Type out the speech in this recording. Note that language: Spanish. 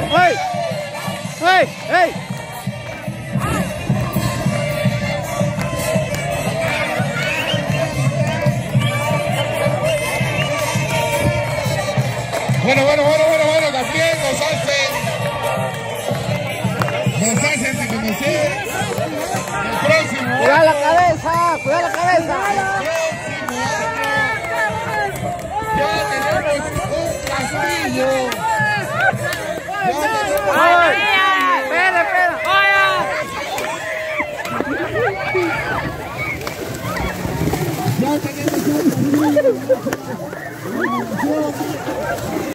¡Ey! ¡Ey! ¡Ey! Bueno, también gozarse sin conocer. El próximo. ¡Cuidado la cabeza! ¡Cuidado la cabeza! Ya tenemos un castillo. ¡Espera, espera! Ya tenemos un castillo.